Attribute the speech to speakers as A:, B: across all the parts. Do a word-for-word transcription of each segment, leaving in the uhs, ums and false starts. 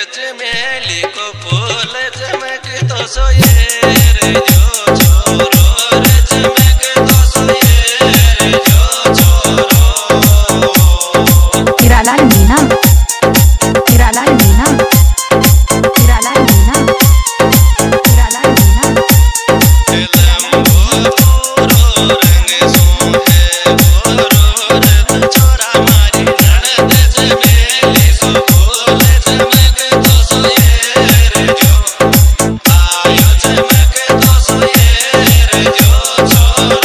A: चमेली को फूल चमक तो सोये रे जो छोरो रे चमक तो सोये रे जो छोरो।
B: हीरालाल मीना, हीरालाल मीना, हीरालाल मीना, हीरालाल मीना।
A: लंबो पूरो रंग सो है गोरो रत छोरा मारी ननद चमेली को फूल चमक तो सोये रे जो आयो चमक तो सोये रे जो छोरो।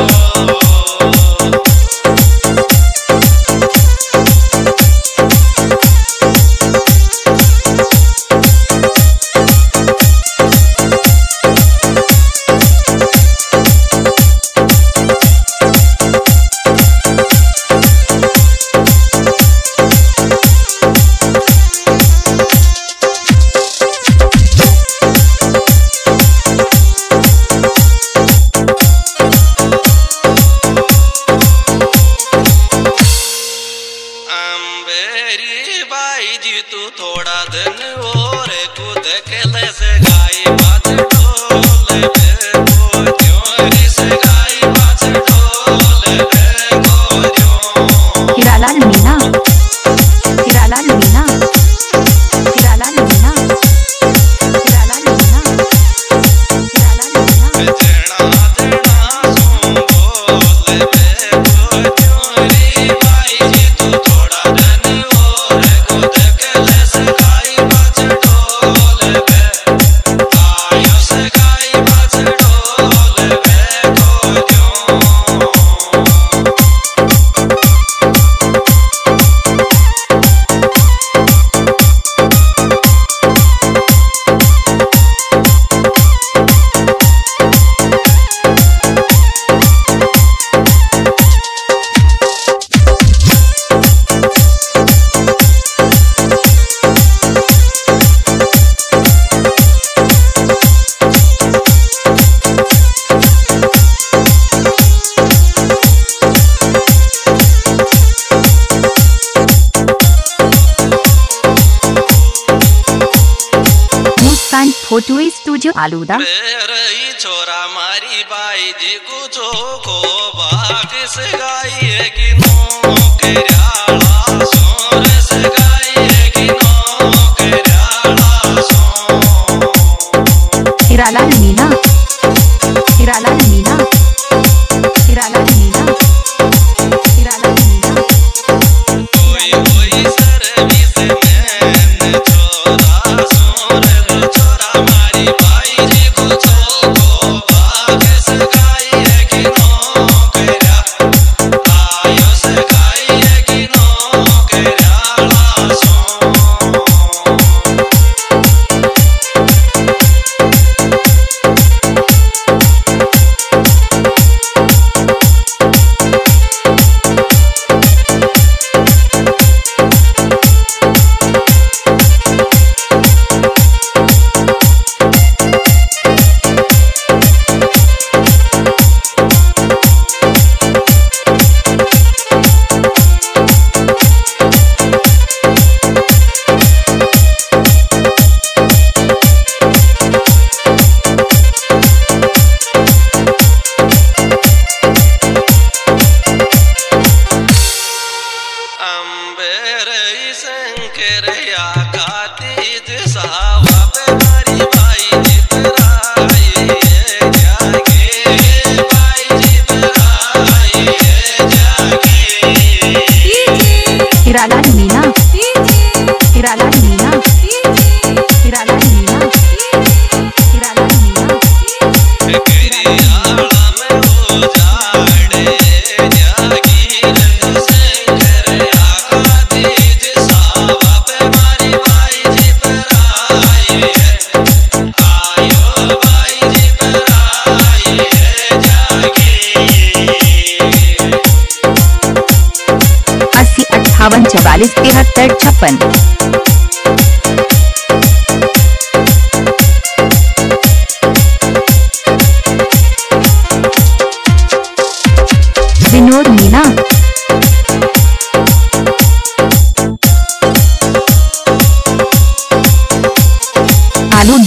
A: अंबेरी बाई जी तू थोड़ा दिन और कूद के से गाई बात ढोल पे को त्योरी से गाई बात ढोल पे को जो।
B: हीरालाल मीना, हीरालाल मीना, हीरालाल मीना, हीरालाल मीना, हीरालाल मीना।
A: जना जना सो बोल पे को त्योरी बाई जी तू थोड़ा दिन और कूद के से गाई बात ढोल पे आयो से गाई बात ढोल पे को जो।
B: Muskan photo studio Aluda.
A: रही छोरा मारी बाई जी कुछो को बाग से गाई है कि नो केराला सोर से गाई है कि नो केराला सो।
B: हीरालाल मीना, हीरालाल मीना, हीरालाल मीना, हीरालाल मीना।
A: कोई कोई सर्विस मैन छोरा सोर छोरा मारी बाई जी कुछो को बाग से गाई है कि नो केरा आयो से गाई है कि नो केराला सो। अंबेरई शंकरया कातीज सावा पे मारी बाई जितराई जागे बाई जितराई जागे।
B: हीरालाल मीना, हीरालाल मीना, हीरालाल मीना, हीरालाल मीना।
A: करियाला में हो जाड़े जागी रंग शंकरया कातीज सावा पे मारी बाई जितराई आयो बाई जितराई जागी।
B: अस्सी अट्ठावन चवालीस तिहत्तर छप्पन। विनोद मीना,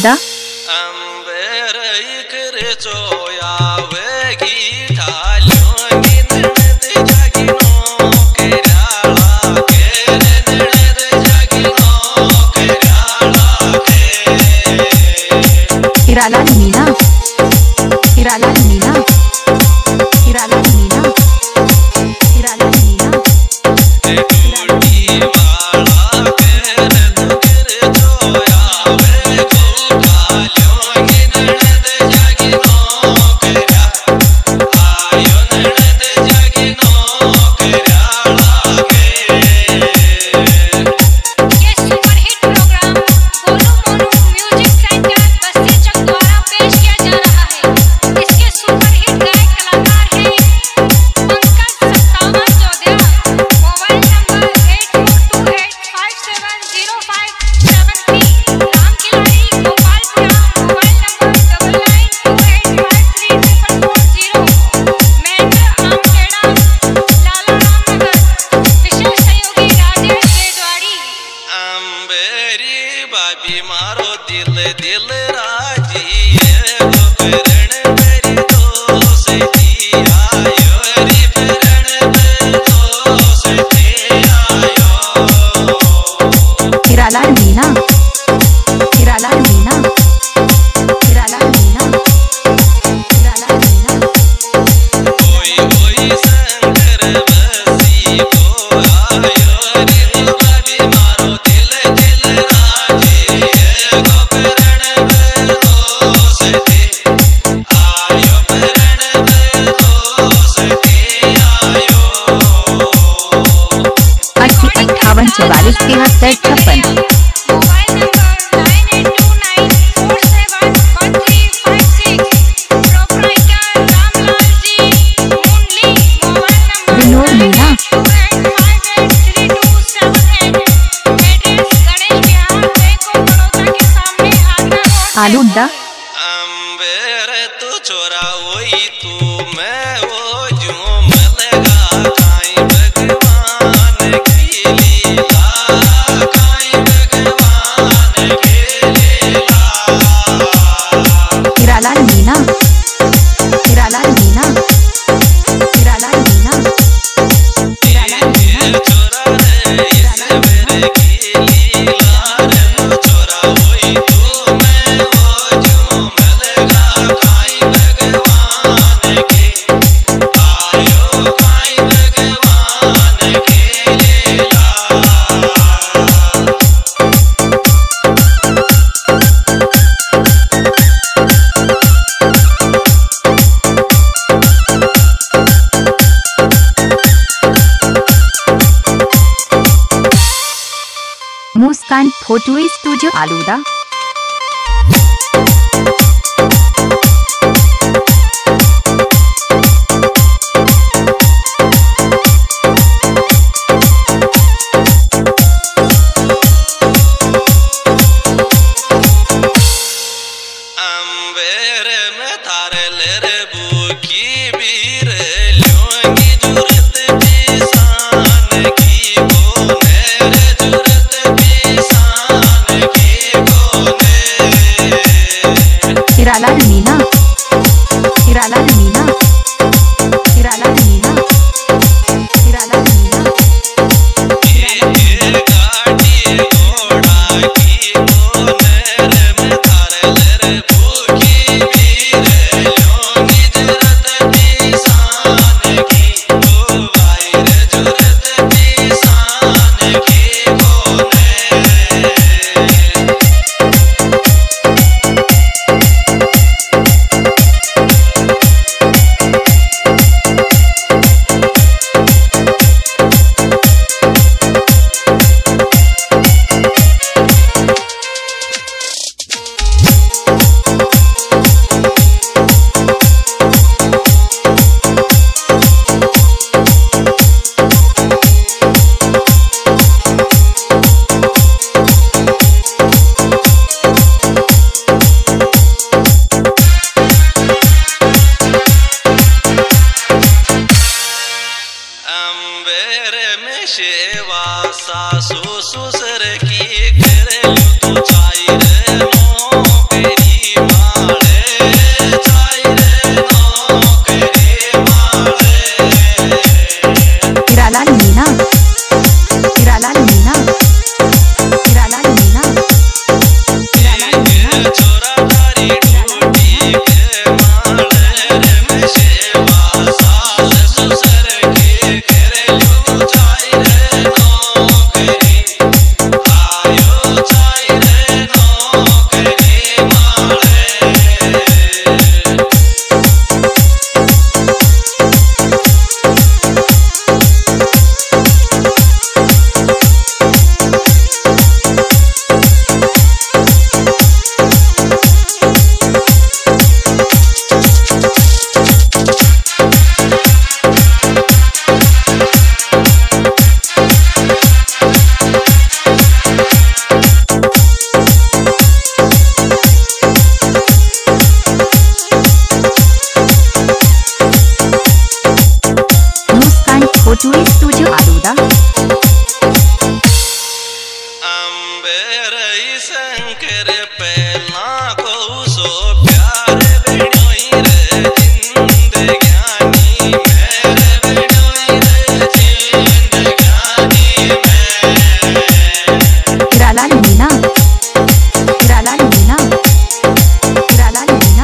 B: आलूदा
A: अंबर इकर चोया वेगी ठाल्योगी ननद जागिनो केराला के ननद जागिनो केराला के
B: हिरालाल मीना हिरालाल मीना हिरालाल मीना हिरालाल मीना
A: टूटी वाला केर तुकर चोया वेगो ठाल्योगी ननद जागिनो केरा आयो ननद जागिनो केराला के
C: ये superhit program Golu Monu music centre Basti Chak द्वारा पेश किया जा रहा है। इसके सुपरहिट गायक कलाकार हैं पंकज सत्तावन Chaudhary, mobile number eight four two eight five seven zero five seven three, Ram Khiladi Gopalpura, mobile number double nine two eight five three triple four zero, Mahendra Amkheda, Lala Ramnagar, विशेष सहयोगी राजेश बेजवाड़ी।
A: अंबेरी बाबी मारो दिल दिल राजी ये वो करण मेरी दोस्ती आयो रे करण मेरी दोस्ती आयो
B: हिरालाल मीना हिरालाल मीना हिरालाल मीना हिरालाल मीना
A: कोई कोई शंकर बसी को आयो रे बाबी मारो दिल दिल राजी ये वो करण मेरी दोस्ती आयो करण मेरी दोस्ती आयो
B: अस्सी अट्ठावन चवालीस तिहत्तर छप्पन
C: mobile number nine eight two nine four seven one three five six, proprietor Ramlal ji Mundli, mobile number
B: Vinod Meena
C: two eight five eight three two seven eight, address Ganesh Vihar bank of Baroda के सामने आगरा रोड।
B: आलूदा
A: अंबेर तू छोरा वही तू मैं वो जो मलगा काई भगवान की लीला काई भगवान की लीला
B: हिरालाल मीना हिरालाल मीना हिरालाल मीना हिरालाल
A: ये छोरा रे इस मेरे की लीला रे छोरा वही तू मैं वो जो मलगा काई भगवान की आयो काई भगवान की लीला
B: मुस्कान फोटो स्टूडियो आलूदा
A: अंबेर में थारे लेरे बुकी बीर ल्योंगी जुरत पिसान की कोने रे जुरत पिसान की कोने तेरे पहला को सो प्यार बिनोई रे जिंदगानी मेरे बिनोई रे जिंदगानी में
B: हिरालाल मीना हिरालाल मीना हिरालाल मीना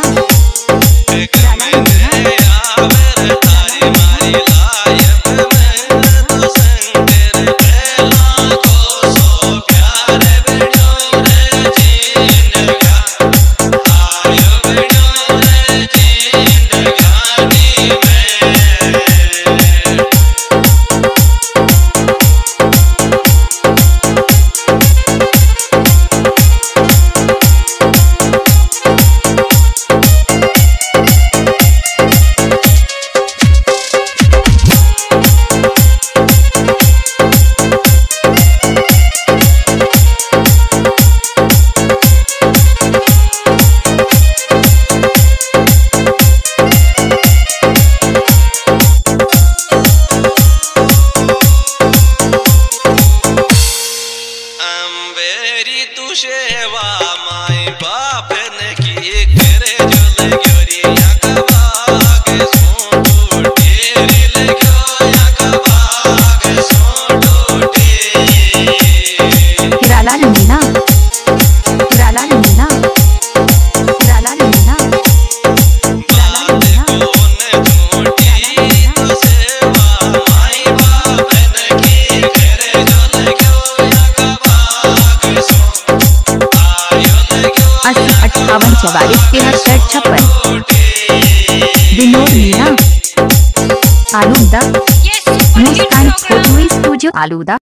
A: सेवा माई बाप ने की करे जो लगोरी अकबाग सो टूटे लगो अकबाग सो टूटे
B: हिरालाल मीना हिरालाल मीना हिरालाल मीना
A: बात कौन झूठी तो सेवा माई बाप ने की करे जो लगो अकबाग सो
B: अस्सी अट्ठावन चवालीस तिहत्तर छप्पन विनोद मीना आलूदा
C: ये super hit
B: Muskan
C: program
B: photo studio आलूदा।